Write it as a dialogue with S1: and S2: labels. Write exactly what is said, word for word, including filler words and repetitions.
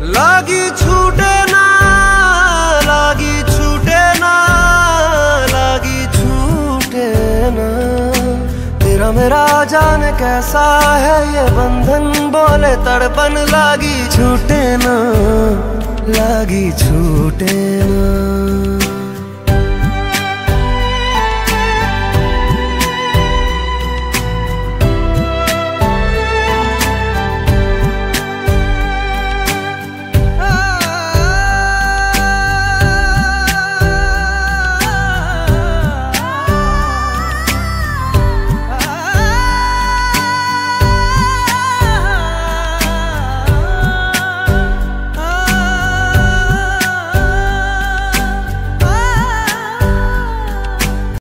S1: लागी छूटे ना, लागी छूटे ना, लागी छूटे ना। तेरा मेरा जाने कैसा है ये बंधन, बोले तड़पन लागी छूटे ना, लागी छूटे ना।